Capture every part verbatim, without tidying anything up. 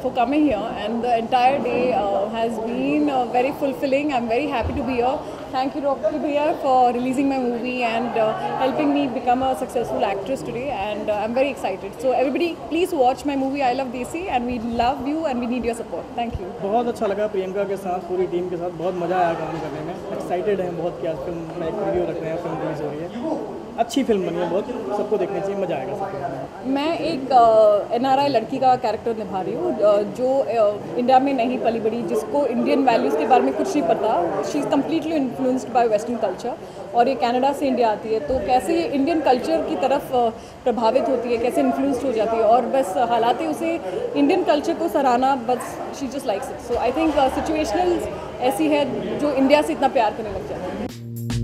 for coming here, and the entire day uh, has been uh, very fulfilling. I'm very happy to be here. Thank you, Rocky Bhaiya, for releasing my movie and uh, helping me become a successful actress today. And uh, I'm very excited. So everybody, please watch my movie I Love Desi, and we love you and we need your support. Thank you. बहुत अच्छा लगा प्रियंका के साथ, पूरी team के साथ बहुत मज़ा आया काम करने में। एक्साइटेड हैं बहुत कि आज फिल्म में एक वीडियो रख रहे हैं, फिल्म रिलीज़ हो रही है। अच्छी फिल्म बनी है, बहुत सबको देखनी चाहिए, मज़ा आएगा सबको। मैं एक एन आर आई लड़की का कैरेक्टर निभा रही हूँ जो इंडिया में नहीं पली बड़ी, जिसको इंडियन वैल्यूज़ के बारे में कुछ नहीं पता। She is completely influenced by western culture, और ये कनाडा से इंडिया आती है, तो कैसे ये इंडियन कल्चर की तरफ प्रभावित होती है, कैसे इन्फ्लुएंस्ड हो जाती है, और बस हालात ही उसे इंडियन कल्चर को सराहना, बस she just likes it. So I think situational ऐसी है जो इंडिया से इतना प्यार करने लग जाती है।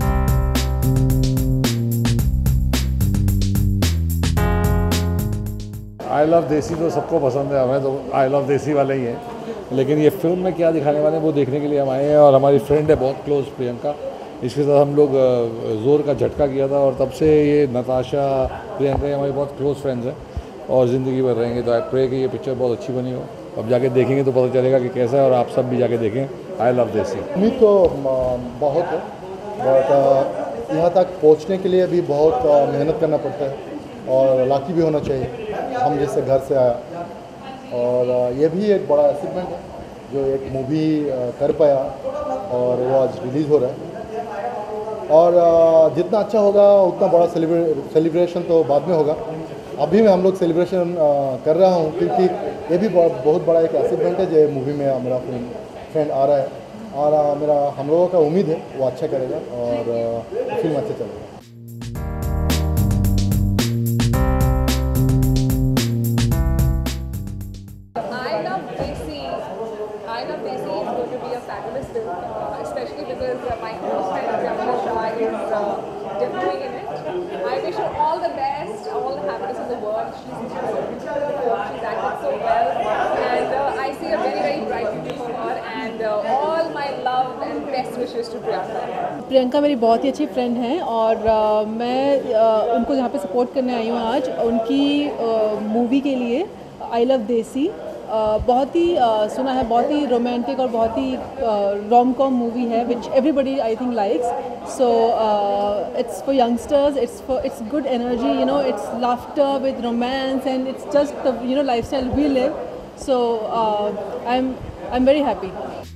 आई लव देसी तो सबको पसंद है, हमें तो आई लव देसी वाले ही हैं, लेकिन ये फिल्म में क्या दिखाने वाले हैं वो देखने के लिए हम आए हैं। और हमारी फ्रेंड है बहुत क्लोज प्रियंका, इसके साथ हम लोग ज़ोर का झटका किया था, और तब से ये नताशा प्रियंका ये हमारी बहुत क्लोज फ्रेंड्स हैं और ज़िंदगी भर रहेंगे। तो आई प्रे कि ये पिक्चर बहुत अच्छी बनी हो। अब जाके देखेंगे तो पता चलेगा कि कैसा है, और आप सब भी जाके देखें आई लव देसी। उम्मीद तो बहुत है, बट यहाँ तक पहुँचने के लिए भी बहुत मेहनत करना पड़ता है और लाकी भी होना चाहिए, हम जैसे घर से आया। और ये भी एक बड़ा अचीवमेंट है जो एक मूवी कर पाया, और वो आज रिलीज़ हो रहा है। और जितना अच्छा होगा उतना बड़ा सेलिब्रे सेलिब्रेशन तो बाद में होगा। अभी मैं हम लोग सेलिब्रेशन कर रहा हूँ, क्योंकि ये भी बहुत बड़ा एक अचीवमेंट है जो मूवी में मेरा फ्रेंड आ रहा है, और मेरा हम लोगों का उम्मीद है वो अच्छा करेगा और फिल्म अच्छा चलेगा। I Love Desi is going to be a fabulous film, uh, especially because uh, my close friend Jamila Shah is uh, debuting in it. I wish her all the best, all the happiness in the world. She's she's acted so well, and uh, I see a very very bright future for her. And uh, all my love and best wishes to Priyanka. Priyanka मेरी बहुत ही अच्छी friend हैं, और uh, मैं uh, उनको यहाँ पे support करने आई हूँ आज उनकी मूवी uh, के लिए आई लव देसी। Uh, बहुत ही uh, सुना है, बहुत ही रोमांटिक और बहुत ही रोम कॉम मूवी है which everybody I think likes. So it's for youngsters, it's for it's good energy, you know, it's laughter with romance, and it's just the you know lifestyle we live. So I am I am very happy.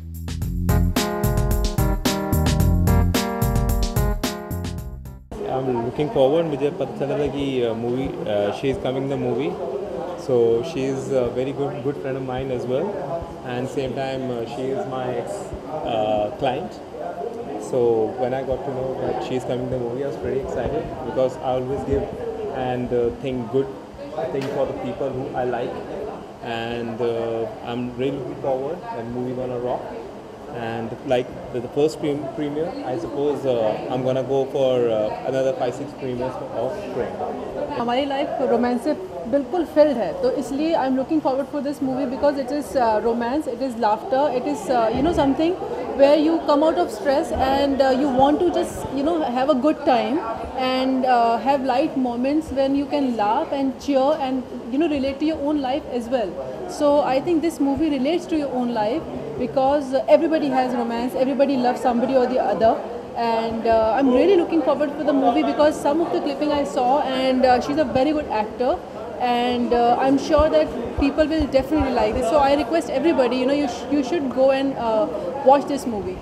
I am looking forward. मुझे पता चला था कि movie she is coming the movie, so she is a very good good friend of mine as well, and same time uh, she is my ex uh, client. So when I got to know that she is coming to the movie, I was pretty excited, because I always give and uh, think good thing for the people who I like, and uh, I'm really looking forward. And movie gonna rock. And like the, the first pre premiere, I suppose uh, I'm gonna go for uh, another five six premieres of Priyanka. हमारी life romance से बिल्कुल filled है, तो इसलिए I am looking forward for this movie, because it is romance, it is laughter, it is you know something where you come out of stress and uh, you want to just you know have a good time and uh, have light moments when you can laugh and cheer and you know relate to your own life as well. So I think this movie relates to your own life, because uh, everybody has romance, everybody loves somebody or the other, and uh, I'm really looking forward for the movie, because some of the clipping I saw, and uh, she's a very good actor, and uh, I'm sure that people will definitely like this. So I request everybody, you know, you, sh you should go and uh, watch this movie.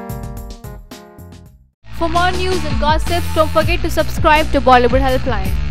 For more news and gossip, don't forget to subscribe to Bollywood Helpline.